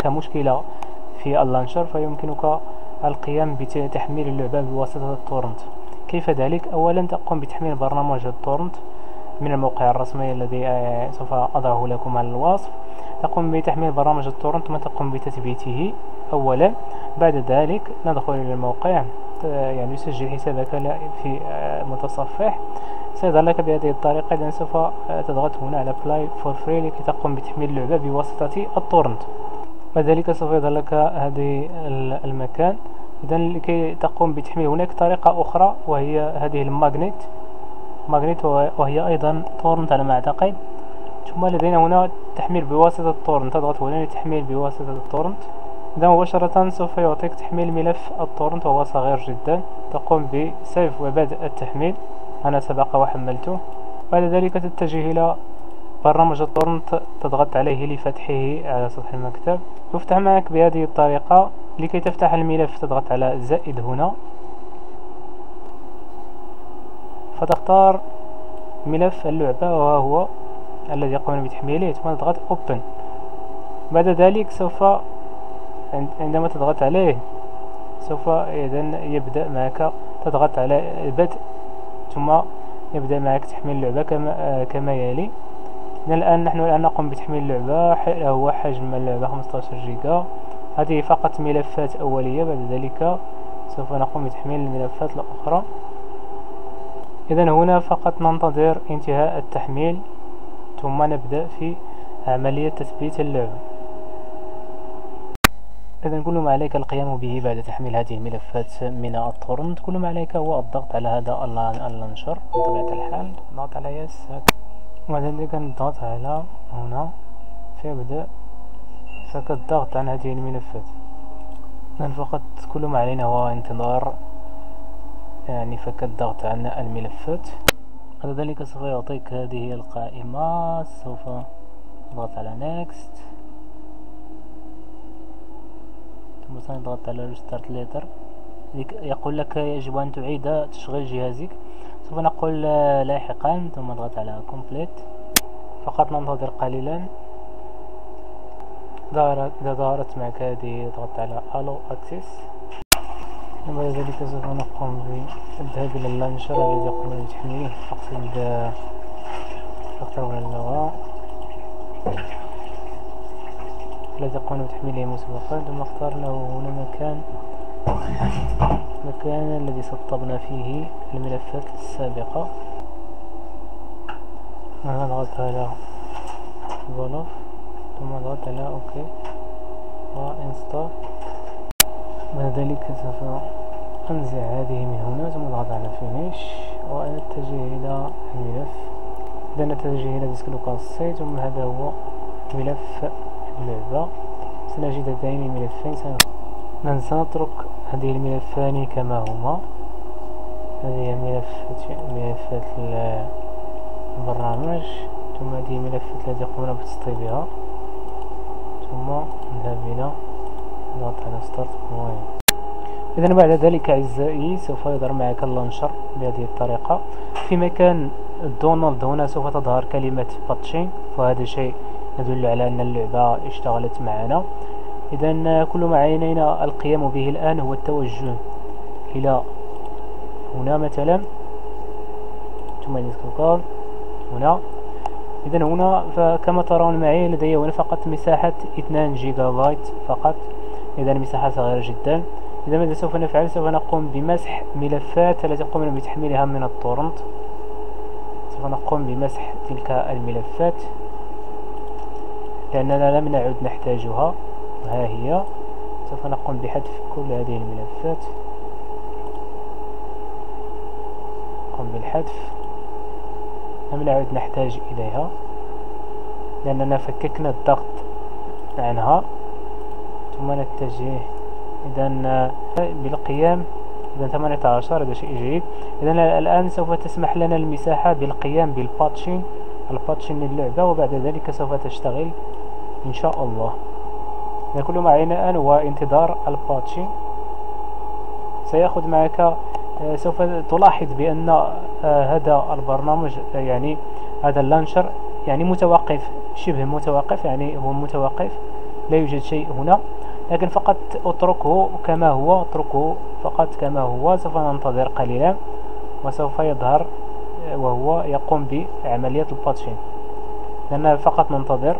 مشكلة في اللانشر فيمكنك القيام بتحميل اللعبة بواسطة التورنت. كيف ذلك؟ أولا تقوم بتحميل برنامج التورنت من الموقع الرسمي الذي سوف أضعه لكم على الوصف. تقوم بتحميل برنامج التورنت ثم تقوم بتثبيته أولا. بعد ذلك ندخل إلى الموقع، يعني يسجل حسابك في متصفح. سيظهر لك بهذه الطريقة. إذن سوف تضغط هنا على Apply for free لكي تقوم بتحميل اللعبة بواسطة التورنت. وذلك سوف يظهر لك هذه المكان. إذن لكي تقوم بتحميل هناك طريقة أخرى وهي هذه الماغنيت، وهي أيضا تورنت على ما أعتقد. ثم لدينا هنا تحميل بواسطة التورنت، تضغط هنا لتحميل بواسطة التورنت. إذا مباشرة سوف يعطيك تحميل ملف التورنت وهو صغير جدا. تقوم بسيف وبدء التحميل. أنا سبق وحملته. بعد ذلك تتجه إلى برنامج التورنت، تضغط عليه لفتحه على سطح المكتب. يفتح معك بهذه الطريقة. لكي تفتح الملف تضغط على زائد هنا، فتختار ملف اللعبة وهو الذي قمنا بتحميله، ثم تضغط Open. بعد ذلك سوف عندما تضغط عليه سوف يبدأ معك، تضغط على بدء ثم يبدأ معك تحميل اللعبة كما يلي. الآن نحن نقوم بتحميل اللعبة. هو حجم اللعبة 15 جيجا. هذه فقط ملفات أولية. بعد ذلك سوف نقوم بتحميل الملفات الأخرى. إذن هنا فقط ننتظر انتهاء التحميل ثم نبدأ في عملية تثبيت اللعبة. إذن كل ما عليك القيام به بعد تحميل هذه الملفات من التورنت، كل ما عليك هو الضغط على هذا اللانشر بطبيعة الحال. نضغط على يس، وبعد ذلك نضغط على هنا فيبدأ فك الضغط عن هذه الملفات. إذن فقط كل ما علينا هو انتظار يعني فك الضغط عن الملفات. بعد ذلك سوف يعطيك هذه القائمة. سوف نضغط على next ثم سنضغط على restart later. يقول لك يجب أن تعيد تشغيل جهازك. سوف نقول لاحقا ثم نضغط على complete. فقط ننتظر قليلا. إذا ظهرت معك هذه اضغط على allow access. وبعد ذلك سوف نقوم بالذهاب إلى اللانشر الذي قمنا بتحميله. أقصد نختار هنا اللغة الذي قمنا بتحميله مسبقا، ثم اختار له هنا مكان الذي سطبنا فيه الملفات السابقة. نضغط على فولوف ثم نضغط على OK وانستال. بعد ذلك سوف أنزع هذه من هنا ثم نضغط على فينيش ونتجه إلى الملف. إذا نتجه إلى ديسك لوكال سي ثم هذا هو ملف اللعبة. سنجد هذين الملفين. سنترك هذه الملفان كما هما. هذه ملفات البرنامج ثم هذه الملفات التي قمنا بتسطيبها. ثم نذهب إلى نضغط على ستارت بوينت. إذن بعد ذلك أعزائي سوف يظهر معك اللانشر بهذه الطريقة. في مكان دونالد هنا سوف تظهر كلمة باتشين، وهذا شيء يدل على أن اللعبة اشتغلت معنا. إذن كل ما علينا القيام به الآن هو التوجه إلى هنا مثلا ثم نسكر هنا. إذن هنا فكما ترون معي لدي هنا فقط مساحة 2 جيجا بايت فقط. إذن مساحة صغيرة جدا. إذا ماذا سوف نفعل؟ سوف نقوم بمسح ملفات التي قمنا بتحميلها من التورنت. سوف نقوم بمسح تلك الملفات لأننا لم نعد نحتاجها. ها هي. سوف نقوم بحذف كل هذه الملفات. نقوم بالحذف. لم نعد نحتاج إليها لأننا فككنا الضغط عنها. ثم نتجه إذن بالقيام. إذن 18 هذا شيء جيد. إذن الآن سوف تسمح لنا المساحة بالقيام بالباتشين للعبة، وبعد ذلك سوف تشتغل إن شاء الله. إذن كل ما علينا الآن هو انتظار الباتشين. سيأخذ معك سوف تلاحظ بأن هذا البرنامج يعني هذا اللانشر يعني متوقف، شبه متوقف، يعني هو متوقف لا يوجد شيء هنا، لكن فقط اتركه كما هو، اتركه فقط كما هو. سوف ننتظر قليلا وسوف يظهر وهو يقوم بعملية الباتشين، لأننا فقط ننتظر.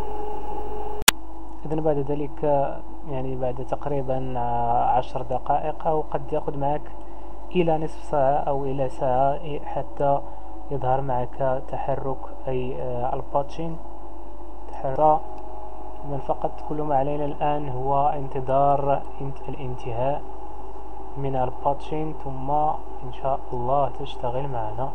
إذن بعد ذلك يعني بعد تقريبا 10 دقائق أو قد يأخذ معك إلى نصف ساعة أو إلى ساعة حتى يظهر معك تحرك أي الباتشين تحرك. إذن فقط كل ما علينا الآن هو انتظار الانتهاء من الباتشين، ثم إن شاء الله تشتغل معنا.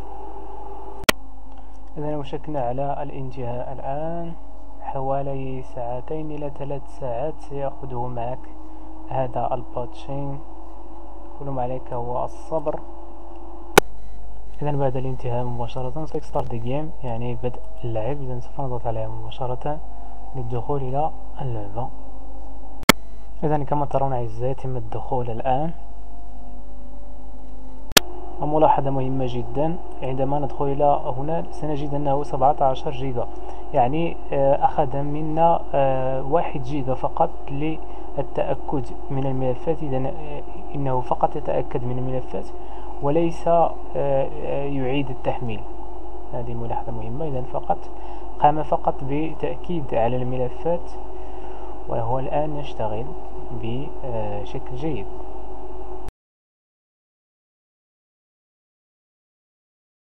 إذن وشكنا على الانتهاء الآن، حوالي 2 إلى 3 ساعات سيأخذه معك هذا الباتشين. كل ما عليك هو الصبر. إذن بعد الانتهاء مباشرة start the game، يعني بدء اللعب. إذن سوف نضغط عليها مباشرة للدخول إلى اللعبة. إذن كما ترون أعزائي يتم الدخول الآن. وملاحظة مهمة جدا، عندما ندخل إلى هنا سنجد أنه 17 جيجا، يعني أخذ منا 1 جيجا فقط للتأكد من الملفات. إذن إنه فقط يتأكد من الملفات وليس يعيد التحميل. هذه ملاحظة مهمة. إذن قام فقط بتأكيد على الملفات، وهو الآن يشتغل بشكل جيد.